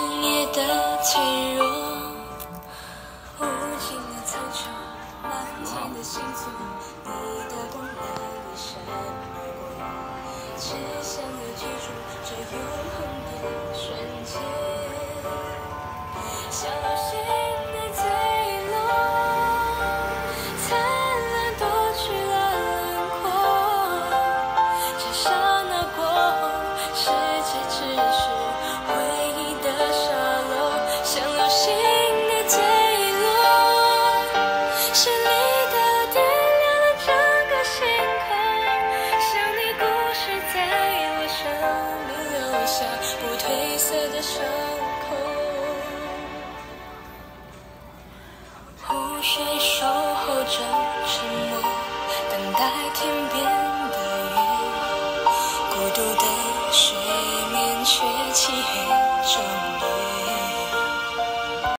深夜的脆弱，无尽的苍穹，漫天的星座，你的光亮一闪而过，只想要记住这永恒的瞬间，像流星的坠落，灿烂夺去了轮廓，这刹那过后，世界只是回忆的沙漏，像流星的坠落，绚丽的点亮了整个星空，像你故事在我生命留下不褪色的伤口。湖水守候着沉默，等待天边